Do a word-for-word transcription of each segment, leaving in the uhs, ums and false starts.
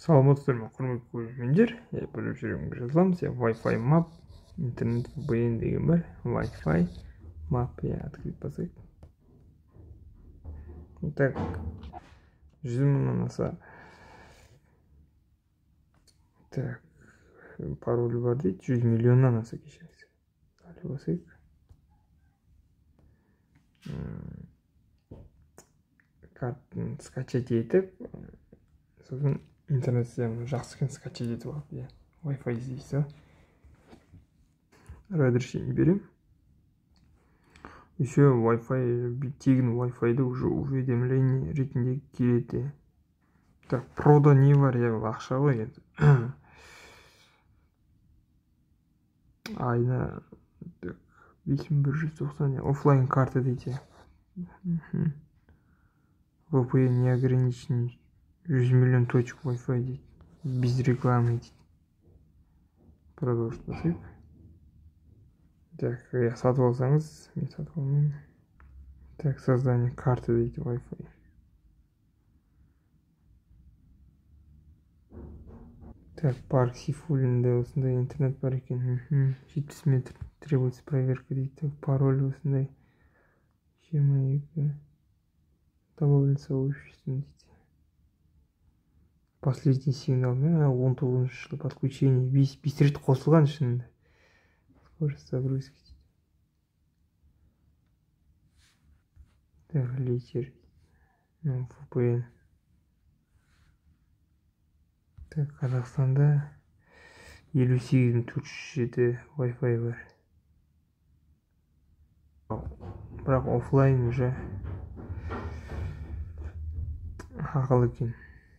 Саламатсыздар ма, құрметті көрермендер. Я біліп жүремін жазыламыз. Я Wi-Fi map, интернет ви пи эн деген бар. Wi-Fi map, я открыть посылку. Так, жүз мыңнан аса. Так, пароль бар дейді, жүз миллионнан аса кешіріңіз. Далі басайық. Картаны скачать етіп, сосын интернет сетевін жақсы екен скачать етіп алып, иә. Wi-Fi іздейсіз. Разрешение берем. Еще Wi-Fi, тегін Wi-Fi-ды уже уведомление ретінде келеді. Так, прода не бар, я ақша ғой енді. Айна бес мың бір жүз тоқсан офлайн карта дейді. ви пи эн не ограничен, жүз миллион точек Wi-Fi дейді. Без рекламы дейді. Продолжить басайық. Так, я сатып алсаңыз, мен сатып алмаймын. Так, создание карты дейді Wi-Fi. Так, парк Сейфуллинде осындай интернет бар екен. жетпіс метр требуется проверка дейді. Пароль осындай. жиырма екі. Добавлен сообществом дейді. Последний сигнал. он тоғызыншы жылы подключение. бес рет қосылған шынында. Скорость загрузки. Так, литер. Ну, ви пи эн. Так, Қазақстанда елу сегіз мың төрт жүз жеті Wi-Fi бар. Бірақ офлайн уже ақылы екен.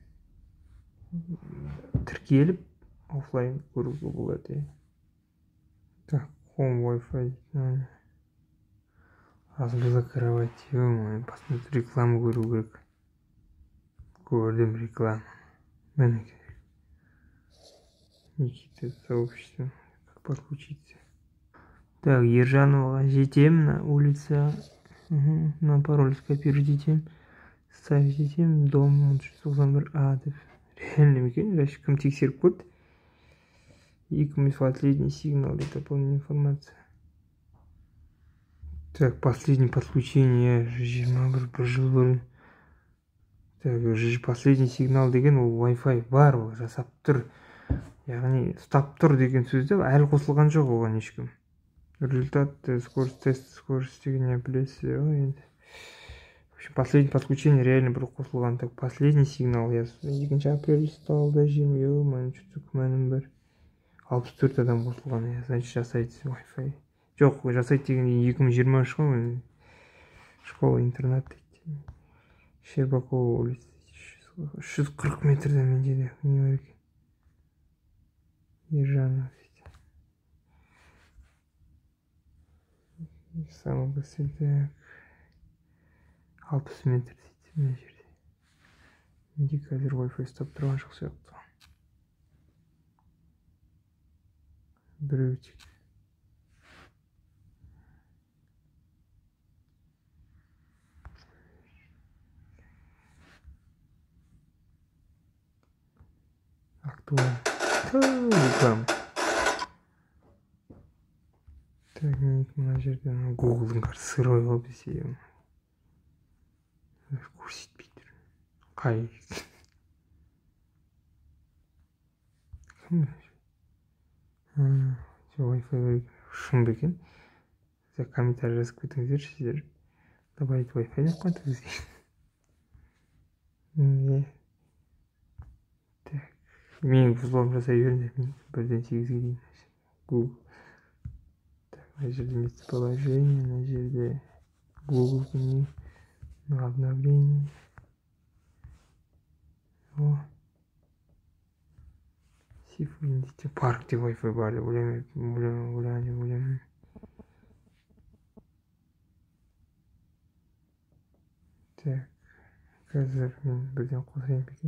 Тіркеліп офлайн көруге болады. Так, home Wi-Fi. Разблокировать. Посмотреть рекламу көру керек. Көрдім рекламу. Мінекей. Никита сообщество. Как подключиться? Так, Ержановаға жетем, на улица. Угу. На пароль скопировать жетем. Ставить жетем. Дом он жүз тоқсан бір А деп. Реально екен, значит, кім тексеріп көрді. екі мың последний сигнал для дополнения информации. Так, последнее подключение. жиырма бір бір жыл бұрын. Так, последний сигнал деген ол Wi-Fi бар, ол жасап тұр. Яғни ұстап тұр деген сөзде әлі қосылған жоқ оған ешкім. Результат, скорость, тест, скорость деген не білесіздер ғой енді. В общем, последний подключение реально бір қосылған. Так, последний сигнал. Я екінші апрель сталда жиырма. Ё-моё, что-то күмәнім бар. алпыс төрт адам қосылған. Значит, жасайды Wi-Fi. Жоқ, жасайды деген екі мың жиырма үш қой. Школа интернат дейді. Щербакова улица. үш жүз қырық метрден мен жерде. Не бар екен? Ержанов дейді. Самый быстрый, так. алпыс метр дейді. Мен жерде. Менде қазір Wi-Fi ұстап тұрған жоқ сияқты. Біреу тек. Актуально. Реклама. Так, мен мына жерде Google'дың карты сырой болып десейм. Көрсетпейді. Қай? Кім? Wi-Fi шын бекен. Сіздер комментарий жазып кетіңіздер, сіздер добавить Wi-Fi деп қойды бізге. Не? Так, мен взлом жасай беріңдер, мен бірден сегізге дейін. Google. Так, мына жерде местоположение, мына жерде Google не на обновление. О. Сейфуллин дейді. Паркте Wi-Fi бар деп ойлаймын, ойлаймын, ойлаймын, ойлаймын. Так, қазір мен бірден қосайын бекен.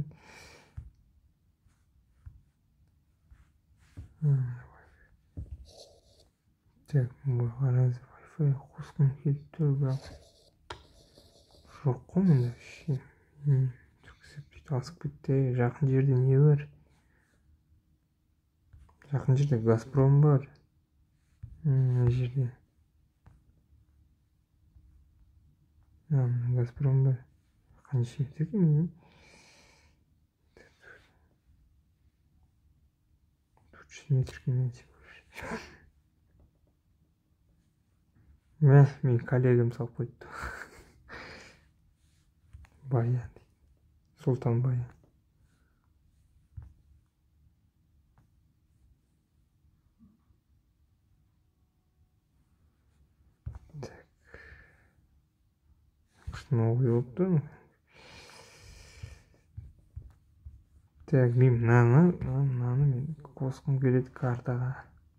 Так, қараңыз Wi-Fi қосқым келіп тұр, бірақ жоқ қой мында. Жоқ істеп дейді. асып кетті. Жақын жерде не бар? Жақын жерде Газпром бар. Мына жерде. Газпром бар. Қанша екен? төрт жүз метрге менше. Мә, мен коллегам салып қойды. Бая. Сұлтан Бая. Так. Новый болыпты. Так, мен мынаны, мынаны мен қосқым келеді картаға.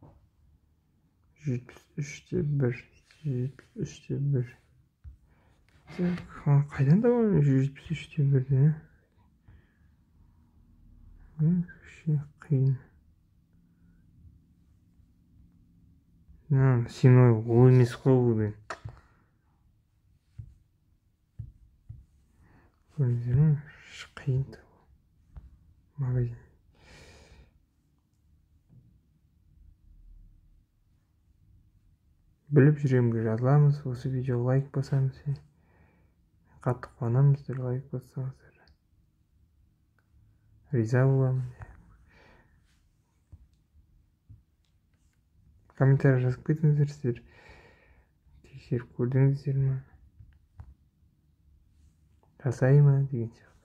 жетпіс үште бір. жетпіс үште бір. Так, қайдан табамын жетпіс үште бірді? Вообще қиын. Синой ол емес қой бұл. Көрдіңіздер ме? Қиын. Магазин. Біліп жүремін, жазыламыз. Осы видео лайк басамыз. Қатты қуанамыздар, лайк бассаңыздар. Риза боламын. Комментарий жазып кетіңіздер сіздер. Тексеріп көрдіңіздер ме? Жасай ма деген сияқты.